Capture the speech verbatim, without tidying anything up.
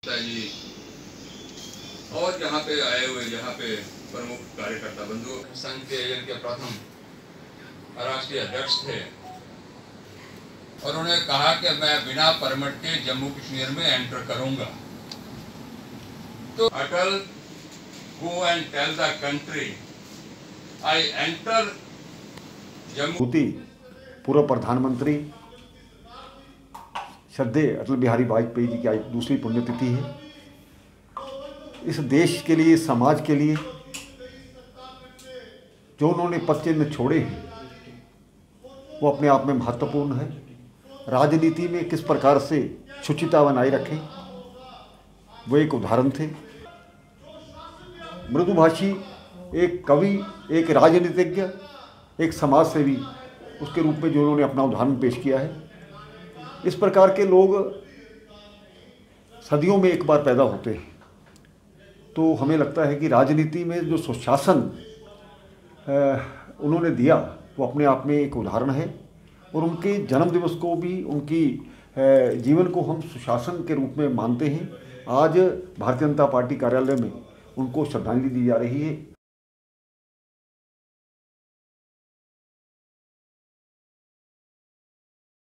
जी और यहाँ पे आए हुए यहाँ पे प्रमुख कार्यकर्ता बंधु संघ के इनके प्रथम राष्ट्रीय अध्यक्ष थे और उन्होंने कहा कि मैं बिना परमिट के जम्मू कश्मीर में एंटर करूंगा। तो Atal go and tell the country I enter Jammu. पूर्व प्रधानमंत्री श्रद्धेय अटल बिहारी वाजपेयी जी की आज दूसरी पुण्यतिथि है। इस देश के लिए, समाज के लिए जो उन्होंने पद चिन्ह छोड़े हैं वो अपने आप में महत्वपूर्ण है। राजनीति में किस प्रकार से शुचिता बनाए रखें वो एक उदाहरण थे। मृदुभाषी एक कवि, एक राजनीतिज्ञ, एक समाज सेवी उसके रूप में जो उन्होंने अपना उदाहरण पेश किया है। इस प्रकार के लोग सदियों में एक बार पैदा होते हैं। तो हमें लगता है कि राजनीति में जो सुशासन उन्होंने दिया वो अपने आप में एक उदाहरण है और उनके जन्म दिवस को भी, उनकी जीवन को हम सुशासन के रूप में मानते हैं। आज भारतीय जनता पार्टी कार्यालय में उनको श्रद्धांजलि दी जा रही है।